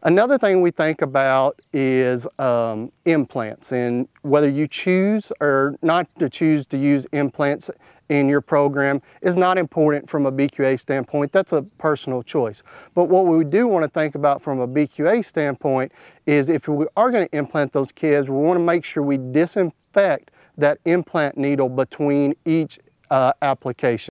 Another thing we think about is implants, and whether you choose or not to choose to use implants in your program is not important from a BQA standpoint. That's a personal choice. But what we do want to think about from a BQA standpoint is if we are going to implant those kids, we want to make sure we disinfect that implant needle between each application.